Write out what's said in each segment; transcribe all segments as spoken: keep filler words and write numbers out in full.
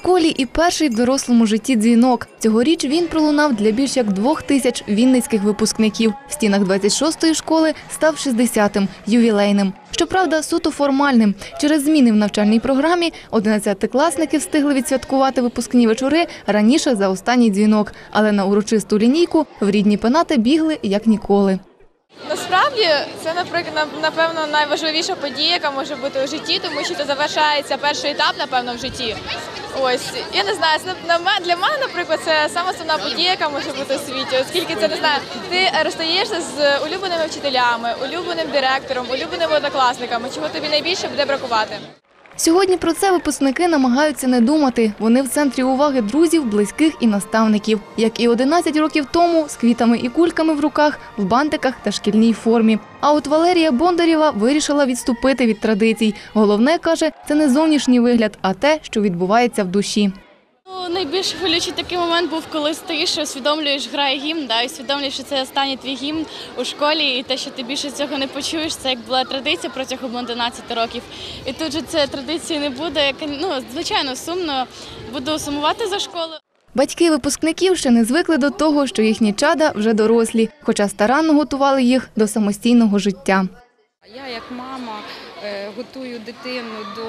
школі і перший в дорослому житті дзвінок. Цьогоріч він пролунав для більш як двох тисяч вінницьких випускників. В стінах двадцять шостої школи став шістдесятим, ювілейним. Щоправда, суто формальним. Через зміни в навчальній програмі одинадцятикласники встигли відсвяткувати випускні вечори раніше за останній дзвінок. Але на урочисту лінійку в рідні пенати бігли як ніколи. Насправді, це, наприклад, напевно, найважливіша подія, яка може бути у житті, тому що це завершається перший етап, напевно, в житті. Ось, я не знаю, для мене, наприклад, це саме основна подія, яка може бути у світі, оскільки це, не знаю, ти розстаєшся з улюбленими вчителями, улюбленим директором, улюбленими однокласниками, чого тобі найбільше буде бракувати. Сьогодні про це випускники намагаються не думати. Вони в центрі уваги друзів, близьких і наставників. Як і одинадцять років тому, з квітами і кульками в руках, в бантиках та шкільній формі. А от Валерія Бондарєва вирішила відступити від традицій. Головне, каже, це не зовнішній вигляд, а те, що відбувається в душі. Найбільш хвилюючий такий момент був, коли стоїш і усвідомлюєш, грає гімн, да, і усвідомлюєш, що це останній твій гімн у школі, і те, що ти більше цього не почуєш, це як була традиція протягом одинадцяти років. І тут же цієї традиції не буде, як, ну, звичайно, сумно, буду сумувати за школу. Батьки випускників ще не звикли до того, що їхні чада вже дорослі, хоча старанно готували їх до самостійного життя. Я як мама готую дитину до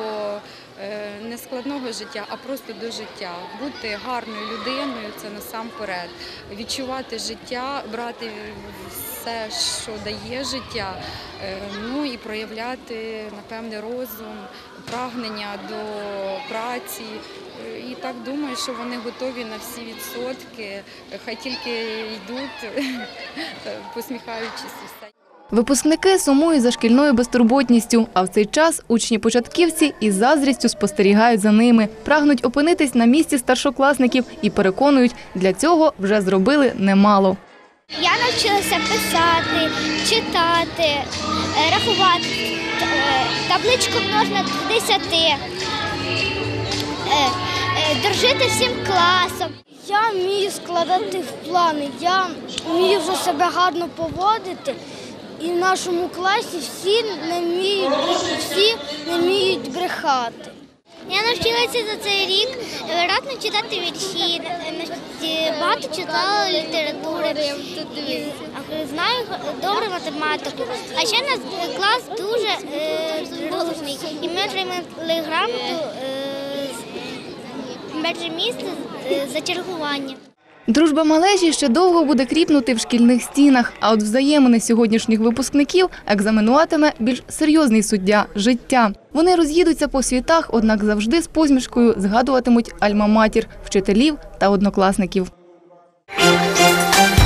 не складного життя, а просто до життя. Бути гарною людиною – це насамперед. Відчувати життя, брати все, що дає життя, ну і проявляти, напевне, розум, прагнення до праці. І так думаю, що вони готові на всі відсотки, хай тільки йдуть, посміхаючись і все. Випускники сумують за шкільною безтурботністю, а в цей час учні-початківці із заздрістю спостерігають за ними, прагнуть опинитись на місці старшокласників і переконують, для цього вже зробили немало. Я навчилася писати, читати, рахувати, табличку множина до десяти, дружити всім класом. Я вмію складати плани, я вмію вже себе гарно поводити. І в нашому класі всі не вміють, всі не вміють брехати. Я навчилася за цей рік грамотно читати вірші, багато читала літератури, знаю добре математику. А ще наш клас дуже е, дружний, і ми отримали грамоту е, з перше місце за чергування. Дружба малежі ще довго буде кріпнути в шкільних стінах, а от взаємини сьогоднішніх випускників екзаменуватиме більш серйозний суддя – життя. Вони роз'їдуться по світах, однак завжди з посмішкою згадуватимуть альма-матір, вчителів та однокласників.